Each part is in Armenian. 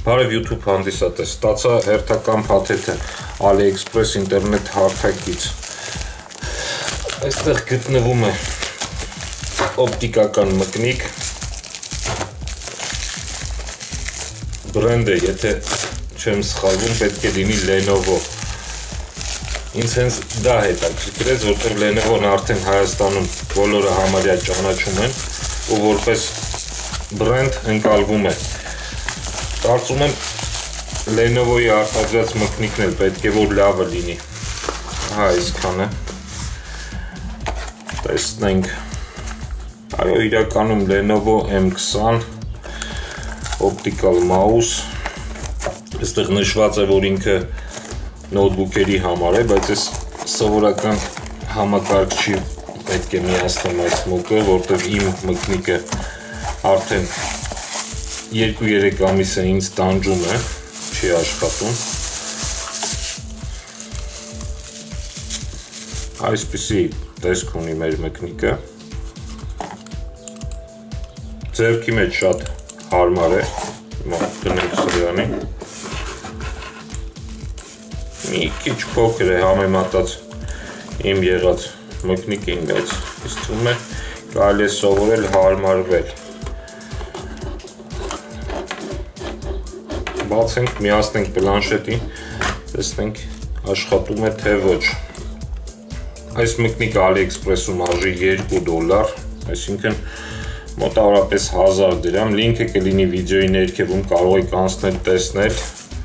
Բարև YouTube հանդիսատես, ստացա հերթական փաթեթը AliExpress ինտերնետ հարթակից։ Այստեղ գտնվում է օպտիկական մկնիկ։ Բրենդը, եթե չեմ սխալվում, պետք է լինի Lenovo։ Ինձ հենց դա հետաքրքրեց, որտեղ Lenovo-ն արդեն Հայաստանում բոլորը համարյա ճանաչում են ու որպես բրենդ ընկալվում է։ Կարծում եմ Lenovo-ի արտադրած մկնիկն էլ պետք է որ լավը լինի։ Հա, այսքանը։ Տեսնենք։ Այո, իրականում Lenovo M20 optical mouse։ Այստեղ նշված է, որ ինքը նոթբուքերի համար է, բայց այս սովորական համակարգչի պետք է միացնեմ այս մուկը, որտեղ իմ մկնիկը արդեն 2-3 ամիս է ինձ տանջում է, չի աշխատում։ Այսպիսի տեսք ունի մեր մկնիկը։ Ձեռքի մեջ շատ հարմար է, դնենք սրանի։ Մի քիչ փոքր է համեմատած իմ եղած մկնիկին, բայց ինձ թվում է կարելի է սովորել հարմարվել։ Բացենք, միացնենք պլանշետին, տեսնենք աշխատում է թե ոչ։ Այս մկնիկը AliExpress-ում արժի $2, այսինքն մոտավորապես 1000 դրամ, լինքը կլինի վիդեոյի ներքևում, կարող եք անցնել տեսնել։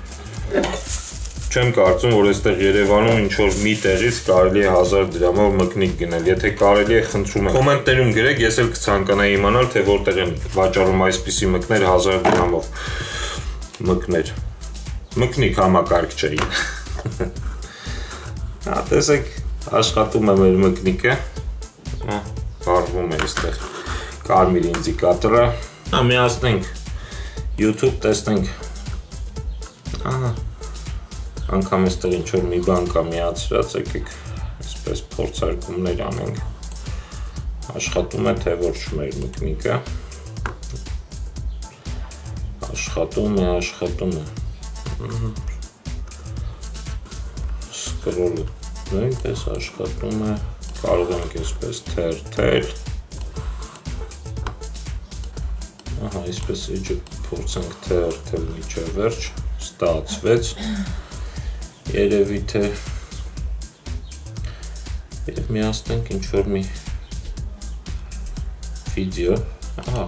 Չեմ կարծում, որ այստեղ Երևանում ինչ-որ մի տեղից կարելի է 1000 դրամով մկնիկ գնել, եթե կարելի է, խնդրում եմ։ Կոմենտներում գրեք, ես էլ կցանկանայի իմանալ, թե որտեղ են վաճառում այսպիսի մկներ 1000 դրամով մկներ։ Մկնիկ համակարգչային։ Հա, տեսեք, աշխատում է մեր մկնիկը։ Վառվում է այստեղ կարմիր ինդիկատորը։ Հա, միացնենք YouTube, տեսնենք։ Ահա, անգամ այստեղ ինչ-որ մի բան կա միացրած, եկեք այսպես փորձարկումներ անենք։ Աշխատում է թե ոչ մեր մկնիկը։ Աշխատում է։ Սկրոլը նույնպես աշխատում է, կարող ենք այսպես թերթել։ Ահա, այսպես էջը փորձենք թերթել մինչև վերջ, ստացվեց։ Երևի թե եւ միացնենք ինչ-որ մի վիդեո։ Ահա։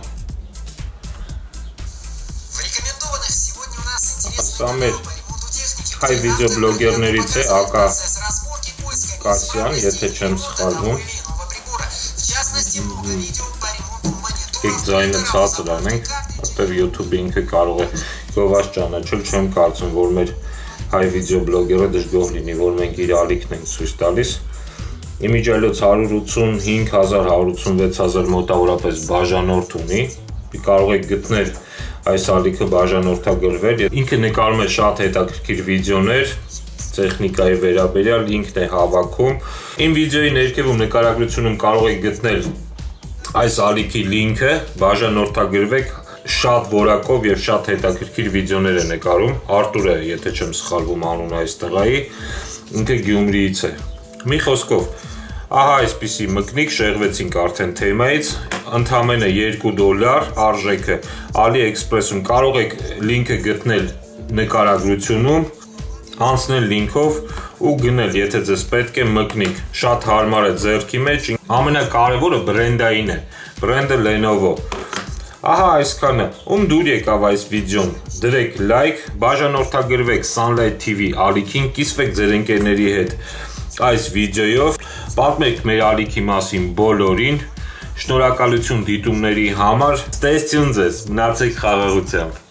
Սա մեր հայ վիդեոբլոգերներից է Ակա Կասյան, եթե չեմ սխալվում։ Եք ձայնը ցածր անենք, որտեղ YouTube-ը ինքը կարող է գովազ ճանաչել, չեմ կարծում, որ մեր հայ վիդեոբլոգերը դժգոհ լինի, որ մենք իր ալիքն ենք ցույց տալիս։ Իմիջիայլոց 185,000-186,000 մոտավորապես բաժանորդ ունի, կարող եք գտնել այս ալիքը բաժանորդագրվել, ինքը նկարում է շատ հետաքրքիր վիդեոներ, տեխնիկայի վերաբերյալ, ինքն է հավաքում։ Իմ վիդեոյի ներքևում նկարագրությունում կարող եք գտնել այս ալիքի լինքը, բաժանորդագրվեք, շատ որակով եւ շատ հետաքրքիր վիդեոներ է նկարում։ Արտուրը, եթե չեմ սխալվում, անունը այս տղայի, ինքը Գյումրիից է։ Մի խոսքով, ահա այսպիսի մկնիկ շեղվեցինք արդեն թեմայից, ընդամենը $2 արժեքը AliExpress-ում կարող եք լինքը գտնել նկարագրությունում, անցնել լինքով ու գնել, եթե ձեզ պետք է մկնիկ, շատ հարմար է ձեռքի մեջ, ամենակարևորը բրենդային է, բրենդը Lenovo։ Ահա այսքանը, ում դուր եկավ այս վիդեոն, դրեք լայք, բաժանորդագրվեք Sunlight TV ալիքին, կիսվեք ձեր ընկերների հետ այս վիդեոյով, պատմեք մեր ալիքի մասին բոլորին, շնորհակալություն դիտումների համար, ստեսություն ձեզ, մնացեք խաղաղությամբ։